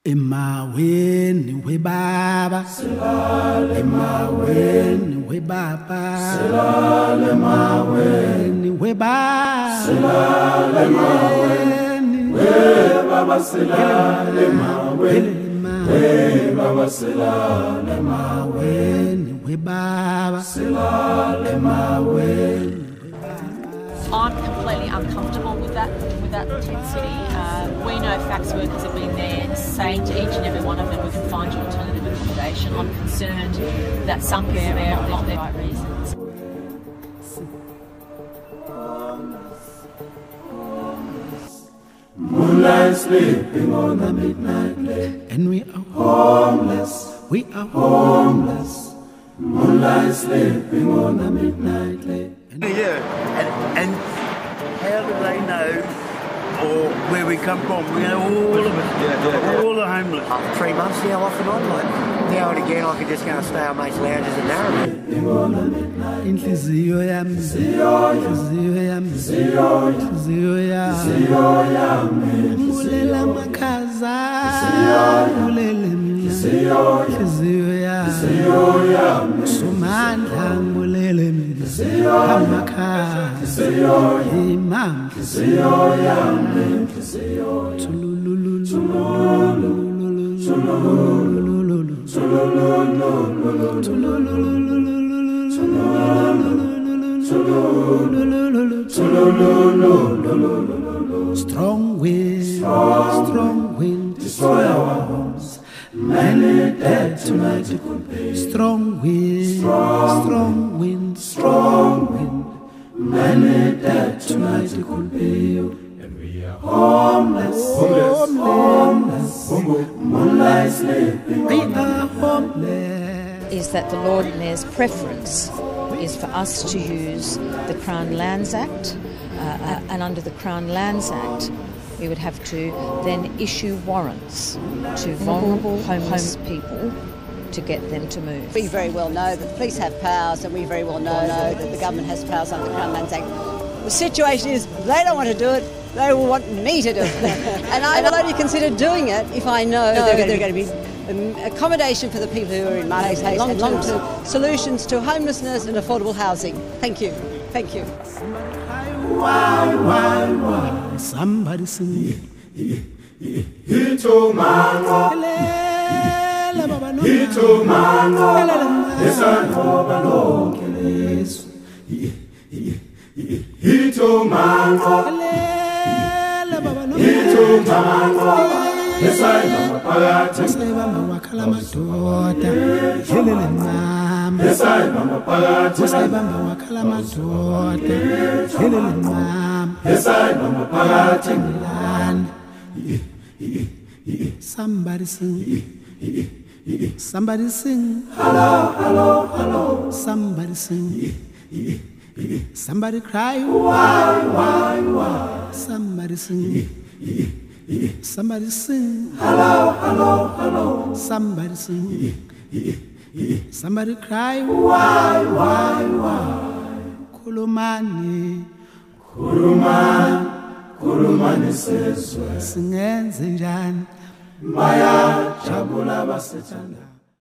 Emaweni webaba silale emaweni webaba silale emaweni webaba silale emaweni webaba silale emaweni webaba silale emaweni webaba silale emaweni. I'm completely uncomfortable with that intensity. We know fax workers have been there saying to each and every one of them, we can find you alternative accommodation. I'm concerned that some people there are not for the right reasons. Moonlight sleeping on the midnight lake, and we are homeless, we are homeless. Moonlight sleeping on the midnight lake. Yeah, and how do they know or where we come from? We know all of it, all the homeless. 3 months now, off and on, like. Now and again, I could just go and stay on mates' lounges and narrow. Inhliziyo yami, inhliziyo yami, inhliziyo yami, mbulela makhaza, mbulele mina, inhliziyo yami, Sumandla mbulele mina, amakhaza, imam, inhliziyo yami, tulululu, tulululu, strong wind, destroy our homes. Many dead tonight it could be. Strong wind, many dead tonight it could be. And we are homeless. Moonlight sleeping. We are homeless. Is that the Lord Mayor's preference is for us to use the Crown Lands Act, and under the Crown Lands Act we would have to then issue warrants to vulnerable homeless people to get them to move. We very well know that the police have powers, and we very well know that the government has powers under the Crown Lands Act. The situation is they don't want to do it, they will want me to do it. And I will only consider doing it if I know that there are going to be accommodation for the people who are in market and long-term solutions to homelessness and affordable housing. Thank you. Thank you. Why? Somebody sing. Hito mango, hito mango, esano balong keles. Hito mango, hito mango. Esano pagate, esano wakala matota, kelele mama. Esano pagate, esano wakala matota, kelele mama. Esano pagate land. Somebody sing, somebody sing. Hello, hello, hello. Somebody sing. Somebody cry. Why? Somebody sing. Somebody sing. Hello, hello, hello. Somebody sing. Somebody cry. Why? Kulumani, kulumani seswe. Singenze njani? Maya jabula basethanda.